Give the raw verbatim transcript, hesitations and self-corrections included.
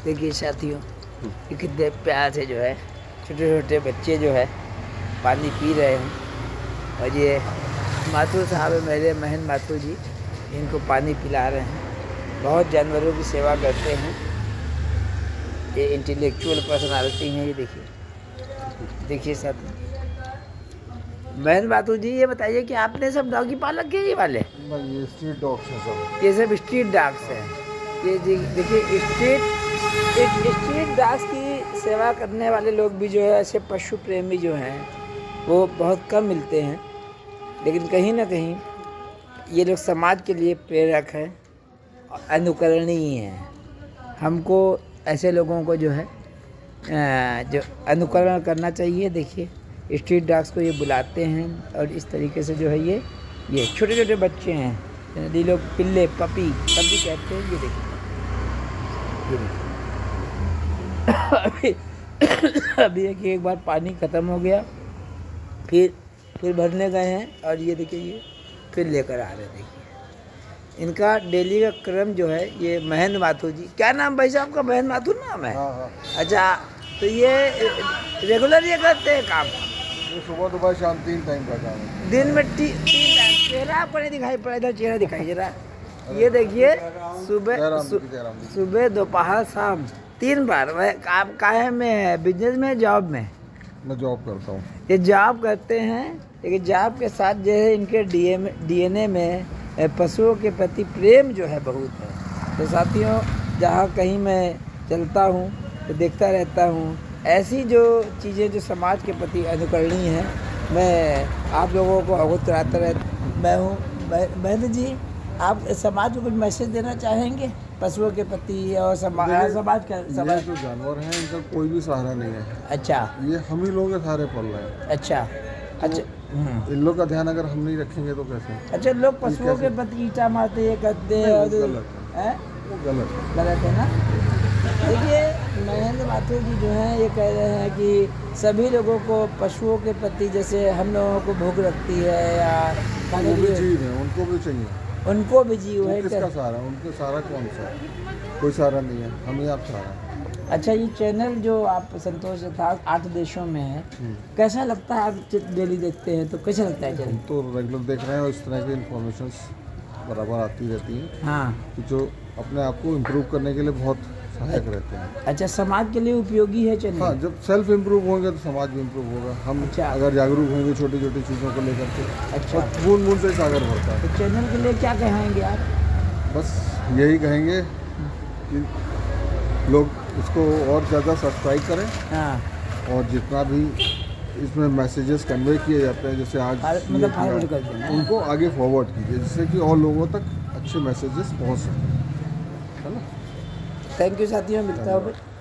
देखिए साथियों, ये कितने प्यार से जो है छोटे छोटे बच्चे जो है पानी पी रहे हैं। और ये माथुर साहब है मेरे, महेंद्र माथुर जी, इनको पानी पिला रहे हैं। बहुत जानवरों की सेवा करते हैं। ये इंटेलेक्चुअल पर्सनालिटी हैं। ये देखिए देखिए साथ महेंद्र माथुर जी, ये बताइए कि आपने सब डॉगी पालक के ये वाले? ये स्ट्रीट डॉग्स हैं सब। ये सब स्ट्रीट डॉग्स हैं। ये देखिए स्ट्रीट एक स्ट्रीट डॉग्स की सेवा करने वाले लोग भी जो है, ऐसे पशु प्रेमी जो हैं वो बहुत कम मिलते हैं। लेकिन कहीं ना कहीं ये लोग समाज के लिए प्रेरक हैं और अनुकरणीय हैं। हमको ऐसे लोगों को जो है जो अनुकरण करना चाहिए। देखिए स्ट्रीट डॉग्स को ये बुलाते हैं और इस तरीके से जो है ये ये छोटे छोटे बच्चे हैं, ये लोग पिल्ले पपी पपी कहते हैं। ये देखिए ये देखिए अभी अभी एक एक बार पानी ख़त्म हो गया, फिर फिर भरने गए हैं और ये देखिए ये फिर लेकर आ रहे हैं। देखिए इनका डेली का क्रम जो है। ये महेंद्र माथुर जी, क्या नाम भाई साहब का? महेंद्र माथुर नाम है? हाँ हाँ। अच्छा, तो ये रेगुलर ये करते हैं काम? ये सुबह दोपहर शाम तीन टाइम का काम है। दिन में ती, तीन टाइम। चेहरा आपको नहीं दिखाई पड़ा, इधर चेहरा दिखाई जरा। ये देखिए सुबह सुबह दोपहर शाम तीन बार। आप काहे में है? बिजनेस में, जॉब में? मैं जॉब करता हूँ। ये जॉब करते हैं, लेकिन जॉब के साथ जो है इनके डीएनए में पशुओं के प्रति प्रेम जो है बहुत है। तो साथियों, जहाँ कहीं मैं चलता हूँ तो देखता रहता हूँ ऐसी जो चीज़ें जो समाज के प्रति अनुकरणीय हैं, मैं आप लोगों को अवगत कराता रहता मैं हूँ। महेंद्र जी, आप समाज को कुछ मैसेज देना चाहेंगे पशुओं के प्रति और समाज समाज का? समाज जो जानवर हैं इनका कोई भी सहारा नहीं है। अच्छा, ये हम ही लोगों के सहारे पल रहे हैं। अच्छा अच्छा। तो इन लोग का ध्यान अगर हम नहीं रखेंगे तो कैसे? अच्छा, लोग पशुओं के प्रति ईंटा मारते ये करते हैं और वो गलत गलत है ना। देखिए महेंद्र माथुर जी जो हैं ये कह रहे हैं कि सभी लोगों को पशुओं के प्रति, जैसे हम लोगों को भूख लगती है या खाने की चीज़ है, उनको भी चाहिए, उनको भी जीव है। किसका सहारा? उनके सहारा कौन सा? कोई सहारा नहीं है, हम ही आप सहारा। अच्छा, ये चैनल जो आप संतोष था आठ देशों में है, कैसा लगता है? आप डेली देखते हैं तो कैसा लगता है चैनल? तो रेगुलर देख रहे हैं और इस तरह की इन्फॉर्मेशन बराबर आती रहती हैं। हाँ, जो अपने आप को इम्प्रूव करने के लिए बहुत सहायक रहते हैं। अच्छा, समाज के लिए उपयोगी है चैनल? हाँ, जब सेल्फ इम्प्रूव होंगे तो समाज भी इम्प्रूव होगा। हम अच्छा, अगर जागरूक होंगे छोटी छोटी चीज़ों को लेकर के, अच्छा, बूंद बूंद से सागर भरता है। तो चैनल के लिए क्या कहेंगे आप? बस यही कहेंगे कि लोग इसको और ज़्यादा सब्सक्राइब करें। हाँ, और जितना भी इसमें मैसेजेस कन्वे किए जाते हैं, जैसे आज मतलब फॉरवर्ड कर देना, उनको आगे फॉरवर्ड कीजिए, जिससे कि और लोगों तक अच्छे मैसेजेस पहुंच सकें, है ना। थैंक यू साथियों, मिलता हूँ।